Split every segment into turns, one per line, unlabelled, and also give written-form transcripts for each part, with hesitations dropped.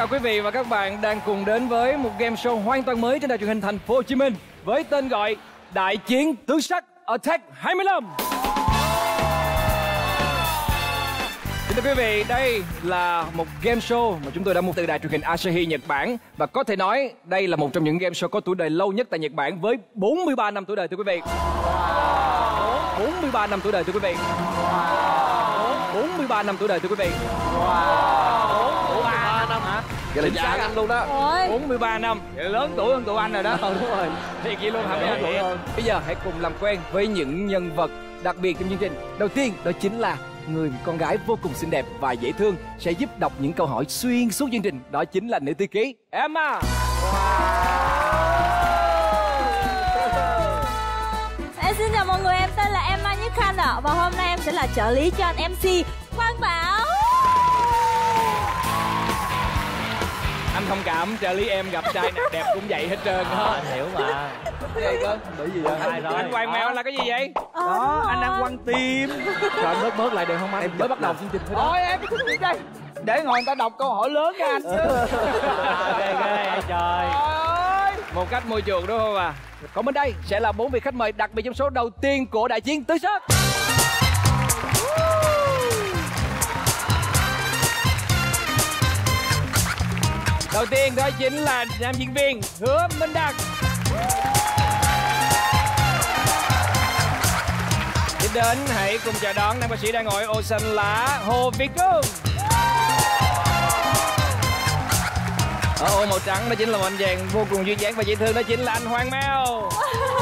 quý vị và các bạn đang cùng đến với một game show hoàn toàn mới trên đài truyền hình Thành phố Hồ Chí Minh với tên gọi Đại chiến tứ sắc Attack 25. Xin thưa quý vị, đây là một game show mà chúng tôi đã mua từ đài truyền hình Asahi Nhật Bản và có thể nói đây là một trong những game show có tuổi đời lâu nhất tại Nhật Bản với 43 năm tuổi đời thưa quý vị. 43 năm tuổi đời thưa quý vị. 43 năm tuổi đời thưa quý vị. 43 năm hả?
Vậy là già anh luôn đó.
43 năm.
Vậy lớn tuổi hơn tụi anh rồi đó.
Đúng rồi.
Thì vậy luôn hả mấy anh? Bây giờ hãy cùng làm quen với những nhân vật đặc biệt trong chương trình. Đầu tiên đó chính là người con gái vô cùng xinh đẹp và dễ thương sẽ giúp đọc những câu hỏi xuyên suốt chương trình. Đó chính là nữ thư ký Emma.
Em xin chào mọi người, em tên là Emma Nhất Khanh ạ. Và hôm nay em sẽ là trợ lý cho anh MC Quang Bảo.
Anh thông cảm, trợ lý em gặp trai nạc đẹp cũng vậy hết trơn đó.
Anh hiểu mà.
Vậy cơ? Bị gì vậy?
Anh Quang Mèo là cái gì vậy?
Đó, anh đang quăng tim.
Rồi bớt lại được không anh? Em mới bắt đầu chương trình thôi đó.
Thôi em đi đây. Để ngồi người ta đọc câu hỏi lớn cho anh chứ. Ghê trời.
Một cách môi trường đúng không ạ? Còn bên đây sẽ là 4 vị khách mời đặc biệt trong số đầu tiên của Đại chiến tứ sắc. Đầu tiên đó chính là nam diễn viên Hứa Minh Đạt. Tiếp đến hãy cùng chào đón nam ca sĩ đang ngồi ô xanh lá Hồ Việt Trung. Ở ô màu trắng đó chính là một anh chàng vô cùng duyên dáng và dễ thương, đó chính là anh Hoàng Mèo.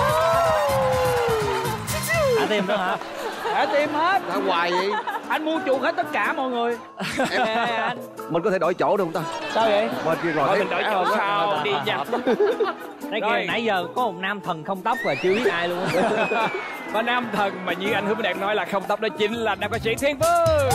Thả tim nữa hả?
Thả tim hết. Thả hoài vậy?
Anh mua chuộc hết tất cả mọi người.
Anh. Mình có thể đổi chỗ được không ta?
Sao vậy?
Bên kia rồi.
Mình đổi chỗ sao đi nha.
Đây kìa, nãy giờ có một nam thần không tóc và chưa biết ai luôn.
Có nam thần mà như anh Hứa Minh Đạt nói là không tóc, đó chính là nam ca sĩ Thiên Vương.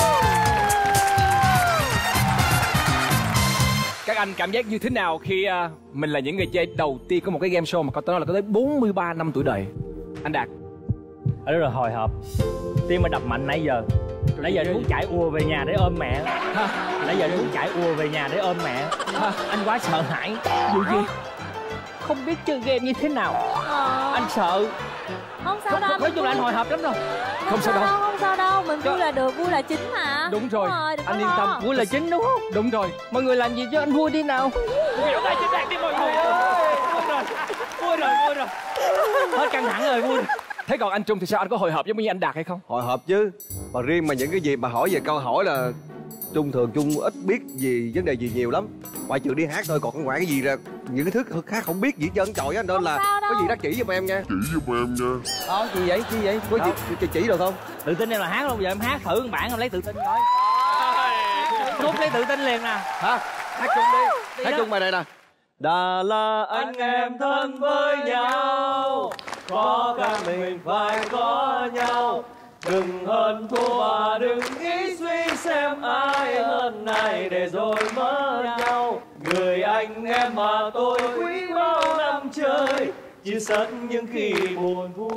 Các anh cảm giác như thế nào khi mình là những người chơi đầu tiên có một cái game show mà có tới là có tới 43 năm tuổi đời? Anh Đạt.
Rất là hồi hộp. Tim mà đập mạnh nãy giờ. Nãy giờ muốn chạy ùa về nhà để ôm mẹ. Nãy giờ muốn chạy ùa về nhà để ôm mẹ. Anh quá sợ hãi. Dù gì không biết chơi game như thế nào. Anh sợ.
Không sao đâu.
Nói chung là anh hồi hộp lắm rồi.
Không sao đâu.
Không sao đâu, mình vui là được, vui là chính mà.
Đúng rồi, anh yên tâm.
Vui là chính đúng không?
Đúng rồi.
Mọi người làm gì cho anh vui đi nào.
Vỗ tay cho Đạt đi mọi người.
Vui rồi. Hết căng thẳng rồi, vui rồi.
Thế còn anh Trung thì sao, anh có hồi hộp giống như anh Đạt hay không?
Hồi hộp chứ. Mà riêng mà những cái gì mà hỏi về câu hỏi là Trung ít biết gì vấn đề gì nhiều lắm. Ngoại trừ đi hát thôi, còn ngoài cái gì ra những cái thứ khác không biết gì hết trơn trời á, nên là có gì đắc chỉ giùm em nha.
Chi vậy?
Có gì chỉ được không?
Tự tin em là hát luôn, giờ em hát thử một bản em lấy tự tin coi. Rút lấy tự tin liền nè.
Hả? Hát chung đi. Hát chung bài này nè. Đã là anh em thân với nhau, có cả mình phải có nhau. Đừng hận thù và đừng nghĩ suy xem ai hơn này để rồi mất nhau. Người anh em mà tôi quý bao năm trời, chia sẻ những khi buồn vui.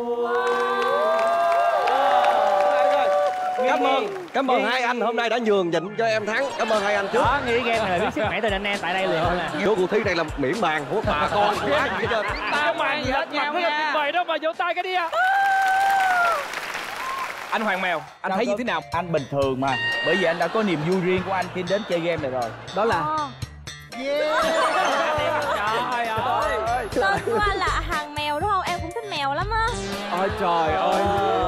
Cảm ơn hai anh hôm nay đã nhường nhịn cho em thắng. Cảm ơn hai anh trước.
Đó, nghĩ game này là biết sức khỏe từ anh em tại đây liền nè.
Vô cuộc thi này là miễn bàn của bà con quá gì hết trơn.
Tao màn gì hết nhau nha. Mời đó mà vỗ tay cái đi à. Anh Hoàng Mèo, anh thấy như thế nào?
Anh bình thường mà, bởi vì anh đã có niềm vui riêng của anh khi đến chơi game này rồi.
Đó là
Trời ơi.
Tên của anh là Hằng Mèo đúng không? Em cũng thích mèo lắm á.
ôi trời ơi.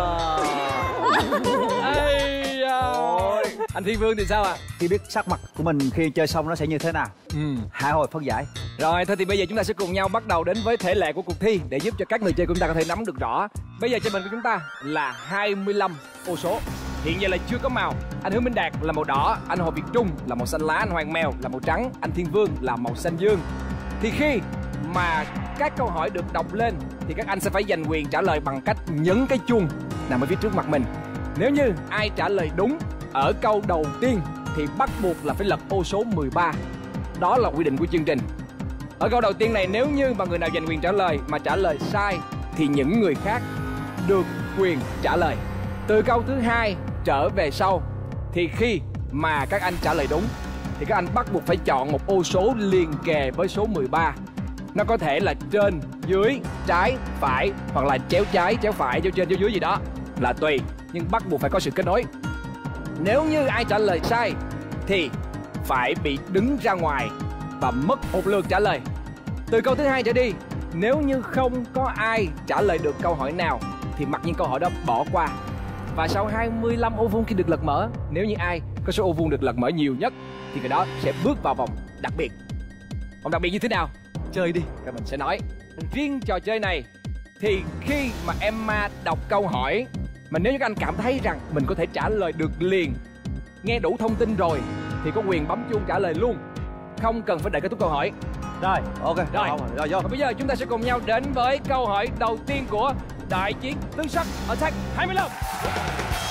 Anh Thiên Vương thì sao ạ?
Khi biết sắc mặt của mình khi chơi xong nó sẽ như thế nào. Hạ hồi phân giải.
Rồi thôi thì bây giờ chúng ta sẽ cùng nhau bắt đầu đến với thể lệ của cuộc thi để giúp cho các người chơi của chúng ta có thể nắm được rõ. Bây giờ trên mình của chúng ta là 25 ô số. Hiện giờ là chưa có màu. Anh Hứa Minh Đạt là màu đỏ, anh Hồ Việt Trung là màu xanh lá, anh Hoàng Mèo là màu trắng, anh Thiên Vương là màu xanh dương. Thì khi mà các câu hỏi được đọc lên thì các anh sẽ phải giành quyền trả lời bằng cách nhấn cái chuông nằm ở phía trước mặt mình. Nếu như ai trả lời đúng ở câu đầu tiên thì bắt buộc là phải lật ô số 13. Đó là quy định của chương trình. Ở câu đầu tiên này, nếu như mà người nào giành quyền trả lời mà trả lời sai thì những người khác được quyền trả lời. Từ câu thứ hai trở về sau thì khi mà các anh trả lời đúng thì các anh bắt buộc phải chọn một ô số liền kề với số 13. Nó có thể là trên, dưới, trái, phải, hoặc là chéo trái, chéo phải, chéo trên, chéo dưới gì đó, là tùy, nhưng bắt buộc phải có sự kết nối. Nếu như ai trả lời sai thì phải bị đứng ra ngoài và mất một lượt trả lời. Từ câu thứ 2 trở đi, nếu như không có ai trả lời được câu hỏi nào thì mặc nhiên câu hỏi đó bỏ qua. Và sau 25 ô vuông khi được lật mở, nếu như ai có số ô vuông được lật mở nhiều nhất thì người đó sẽ bước vào vòng đặc biệt. Vòng đặc biệt như thế nào? Chơi đi, rồi mình sẽ nói. Riêng trò chơi này thì khi mà Emma đọc câu hỏi, mà nếu như các anh cảm thấy rằng mình có thể trả lời được liền, nghe đủ thông tin rồi, thì có quyền bấm chuông trả lời luôn, không cần phải đợi kết thúc câu hỏi.
Rồi, ok.
Rồi,
rồi vô.
Và bây giờ chúng ta sẽ cùng nhau đến với câu hỏi đầu tiên của Đại chiến Tứ Sắc Attack 25.